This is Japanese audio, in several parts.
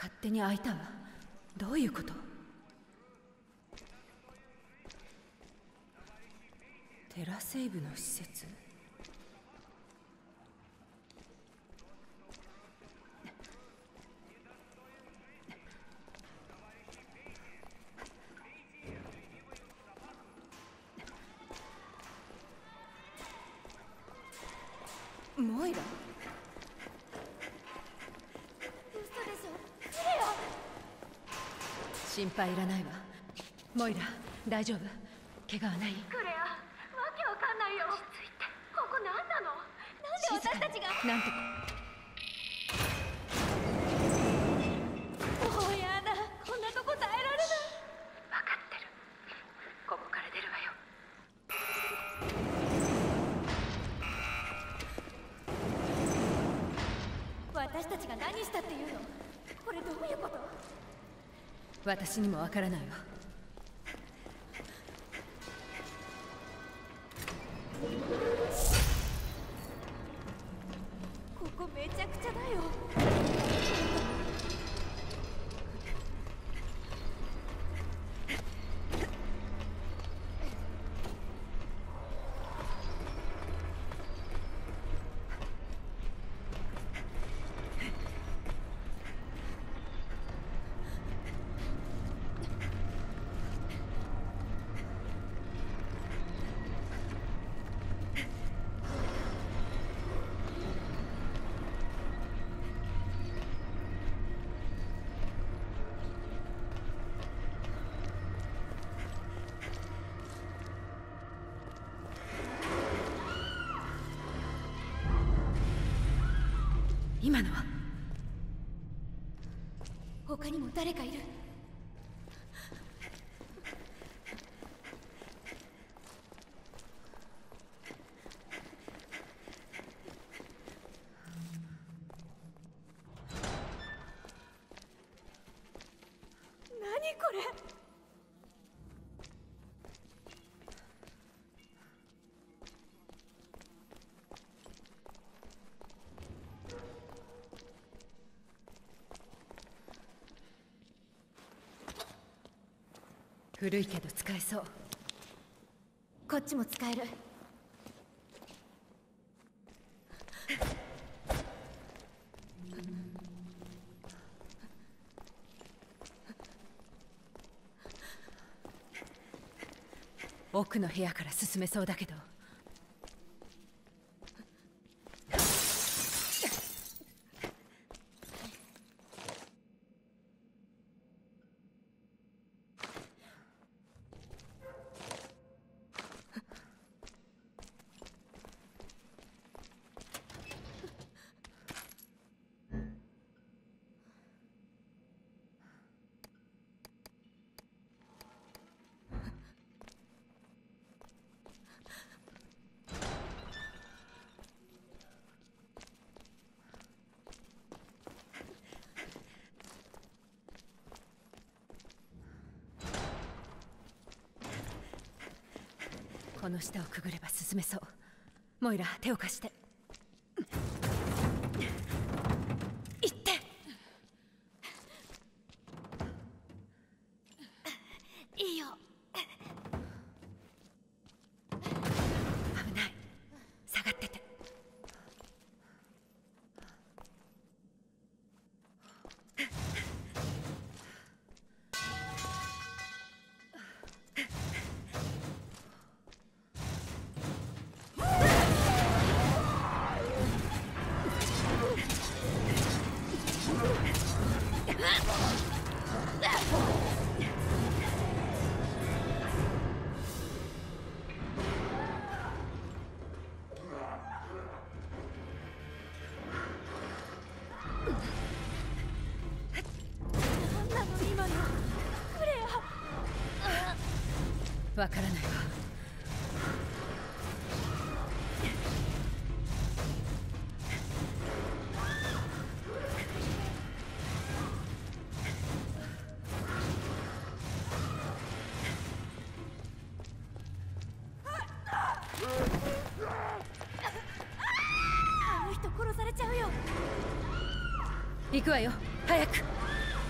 勝手に開いたわ。どういうこと？テラセイブの施設？モイラ？心配いらないわ。モイラ、大丈夫？怪我はない？ クレア、わけわかんないよ。落ち着いて。ここ何なの？なんで私たちが？ なんとか。 もうやだ。こんなとこ耐えられない。分かってる。ここから出るわよ。私たちが何したっていうの？これどういうこと？ 私にもわからないわ。 ここめちゃくちゃだよ。 今のは？ 他にも誰かいる。何これ？ 古いけど使えそう。 こっちも使える。 奥の部屋から進めそうだけど。この下をくぐれば進めそう。モイラ、手を貸して。行って。 いいよ。 危ない。下がってて。わからないわ。 あの人殺されちゃうよ。 行くわよ、早く。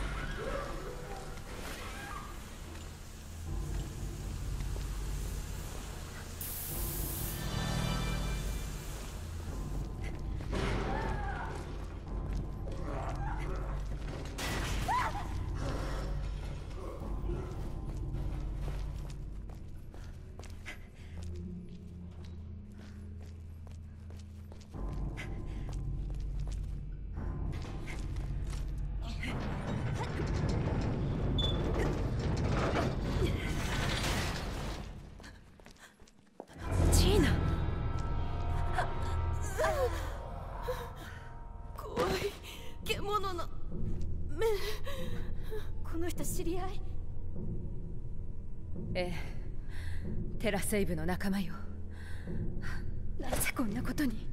物の目。この人知り合い？ ええ、テラセイブの仲間よ。なぜこんなことに。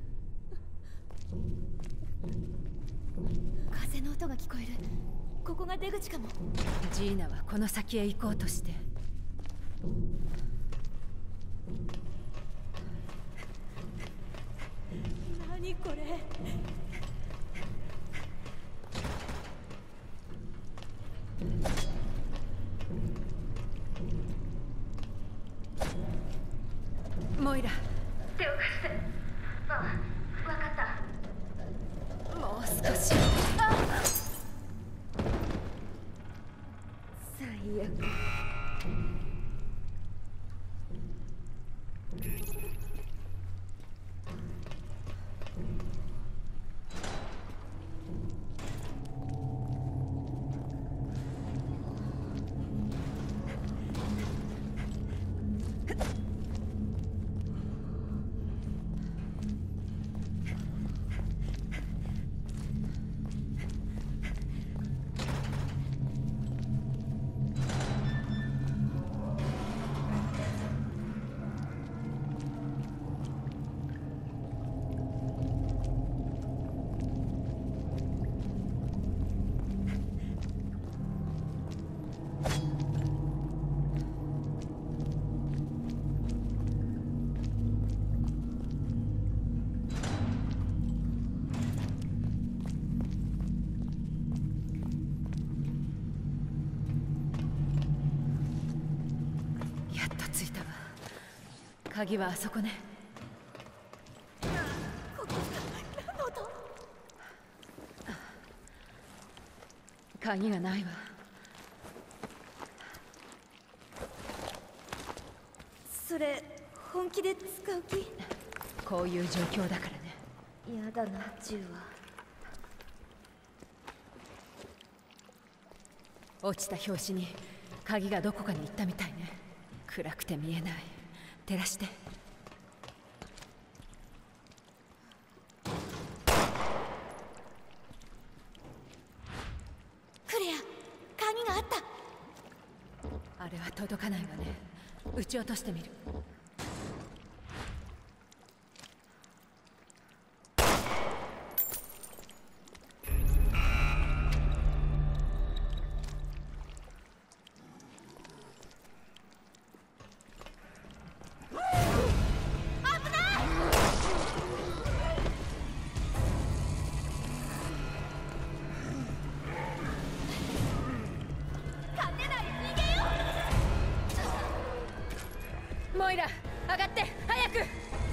風の音が聞こえる。ここが出口かも。 ジーナはこの先へ行こうとして。 何これ。 モイラ、 手を貸して。あ、わかった。 もう少し。 最悪。 鍵はあそこね。 ここ何の音？ 鍵がないわ。 それ本気で使う気？ こういう状況だからね。 やだな、銃は。 落ちた拍子に鍵がどこかに行ったみたいね。暗くて見えない。照らして。 クレア、鍵があった。 あれは届かないわね。撃ち落としてみる。モイラ、上がって早く。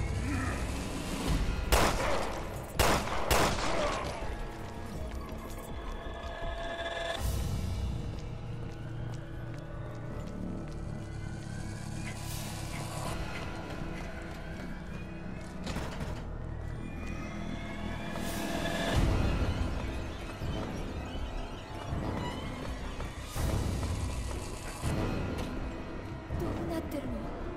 どうなってるの？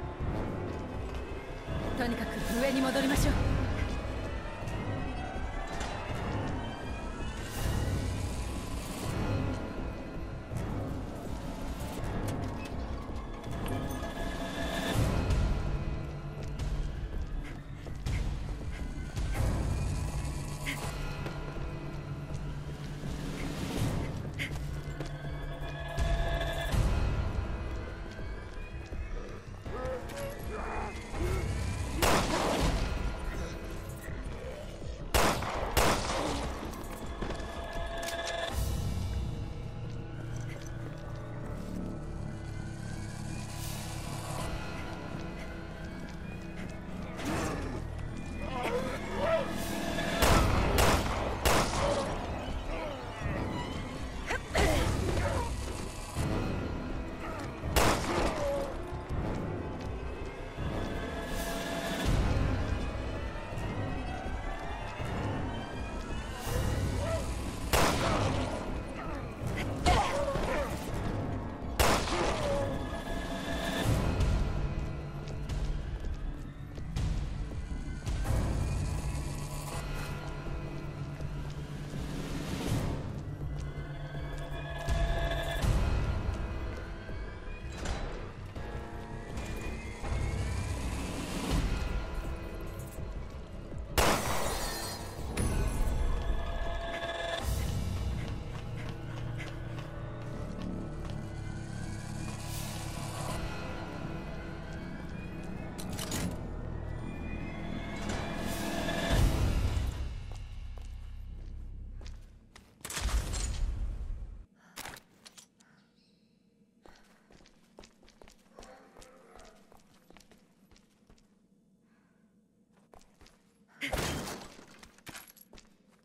とにかく上に戻りましょう。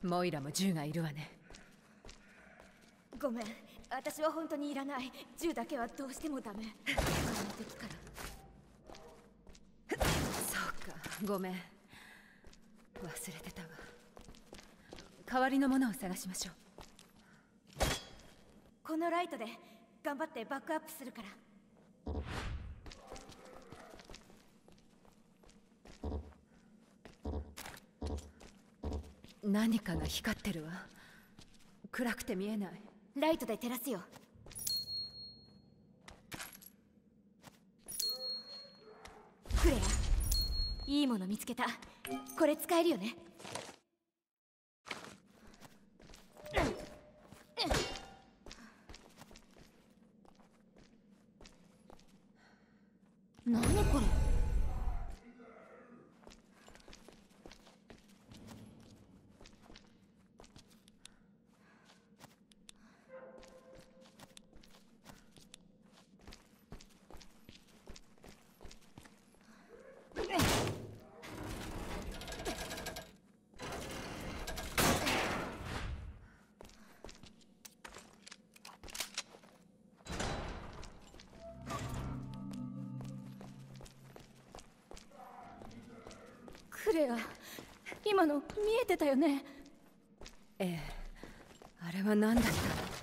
モイラも銃がいるわね。 ごめん、私は本当にいらない。銃だけはどうしてもダメ。他の敵から。 そうか、ごめん。忘れてたわ。代わりのものを探しましょう。 このライトで頑張ってバックアップするから。 何かが光ってるわ。暗くて見えない。 ライトで照らすよ。クレア、いいもの見つけた。これ使えるよね。何これ。クレア、今の見えてたよね。 ええ、あれは何だった？